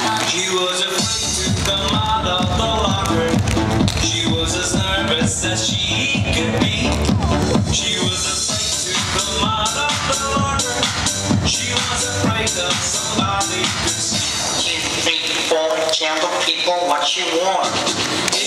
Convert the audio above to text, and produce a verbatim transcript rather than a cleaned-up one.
She was afraid to come out of the locker. She was as nervous as she could be. She was afraid to come out of the locker. She was afraid that somebody could see. Two, three, four, tell the people what you want.